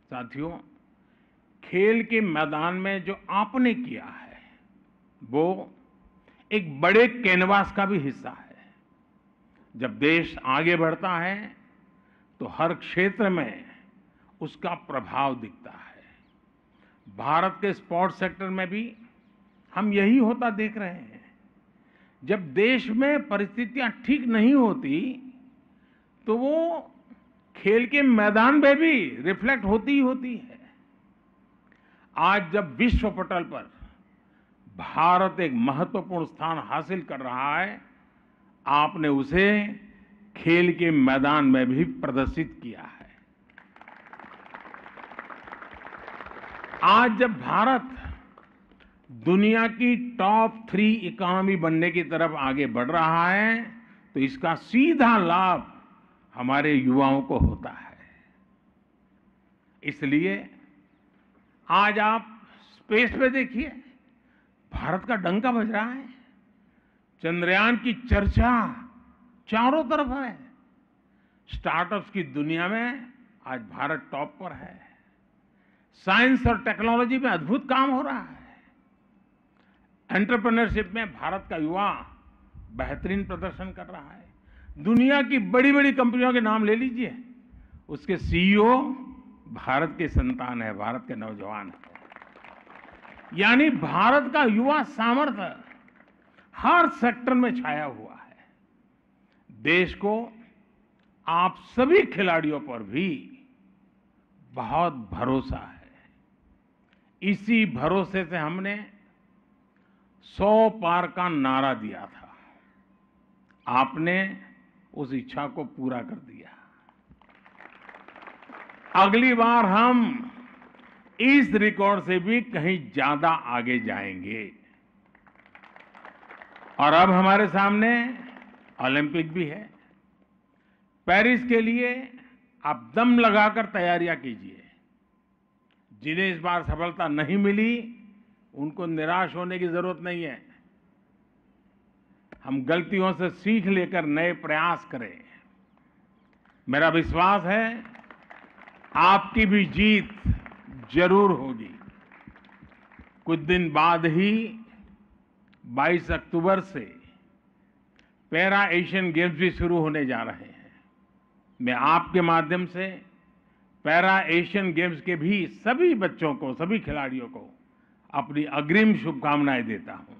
साथियों, खेल के मैदान में जो आपने किया है वो एक बड़े कैनवास का भी हिस्सा है। जब देश आगे बढ़ता है तो हर क्षेत्र में उसका प्रभाव दिखता है। भारत के स्पोर्ट्स सेक्टर में भी हम यही होता देख रहे हैं। जब देश में परिस्थितियां ठीक नहीं होती तो वो खेल के मैदान में भी रिफ्लेक्ट होती ही होती है। आज जब विश्व पटल पर भारत एक महत्वपूर्ण स्थान हासिल कर रहा है, आपने उसे खेल के मैदान में भी प्रदर्शित किया है। आज जब भारत दुनिया की टॉप 3 इकोनॉमी बनने की तरफ आगे बढ़ रहा है तो इसका सीधा लाभ हमारे युवाओं को होता है। इसलिए आज आप स्पेस पे देखिए, भारत का डंका बज रहा है। चंद्रयान की चर्चा चारों तरफ है। स्टार्टअप्स की दुनिया में आज भारत टॉप पर है। साइंस और टेक्नोलॉजी में अद्भुत काम हो रहा है। एंटरप्रेन्योरशिप में भारत का युवा बेहतरीन प्रदर्शन कर रहा है। दुनिया की बड़ी बड़ी कंपनियों के नाम ले लीजिए, उसके सीईओ भारत के संतान है, भारत के नौजवान है। यानी भारत का युवा सामर्थ्य हर सेक्टर में छाया हुआ है। देश को आप सभी खिलाड़ियों पर भी बहुत भरोसा है। इसी भरोसे से हमने 100 पार का नारा दिया था। आपने उस इच्छा को पूरा कर दिया। अगली बार हम इस रिकॉर्ड से भी कहीं ज्यादा आगे जाएंगे। और अब हमारे सामने ओलंपिक भी है। पेरिस के लिए आप दम लगाकर तैयारियां कीजिए। जिन्हें इस बार सफलता नहीं मिली उनको निराश होने की जरूरत नहीं है। हम गलतियों से सीख लेकर नए प्रयास करें। मेरा विश्वास है आपकी भी जीत जरूर होगी। कुछ दिन बाद ही 22 अक्टूबर से पैरा एशियन गेम्स भी शुरू होने जा रहे हैं। मैं आपके माध्यम से पैरा एशियन गेम्स के भी सभी बच्चों को, सभी खिलाड़ियों को अपनी अग्रिम शुभकामनाएं देता हूं।